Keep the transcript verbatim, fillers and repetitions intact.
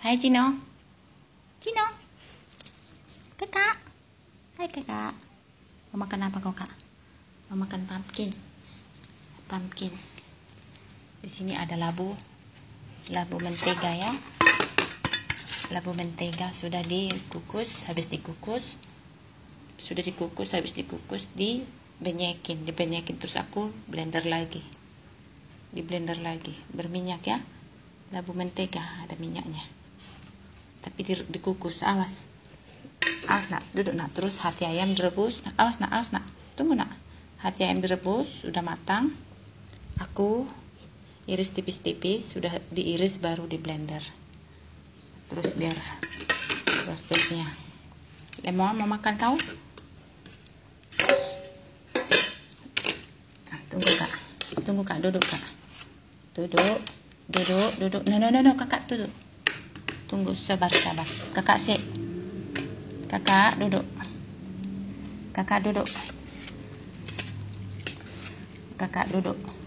Hai Cino. Cino. Kakak. Hai kakak. Mau makan apa kau kak? Mau makan pumpkin. Pumpkin. Di sini ada labu. Labu mentega ya. Labu mentega sudah dikukus, habis dikukus. Sudah dikukus, habis dikukus dibenyekin, dibenyekin terus aku blender lagi. Di blender lagi, berminyak ya. Labu mentega ada minyaknya. Tapi dikukus, awas. Awas nak, duduk nak. Terus hati ayam direbus. Awas nak, awas nak. Tunggu nak. Hati ayam direbus, sudah matang. Aku iris tipis-tipis, sudah diiris baru di blender. Terus biar prosesnya. Lemon mau makan kau? Nah, tunggu kak. Tunggu kak, duduk kak. Duduk, duduk, duduk. No, no, no, no, kakak duduk. Tunggu, sabar, sabar. Kakak sih. Kakak duduk. Kakak duduk. Kakak duduk.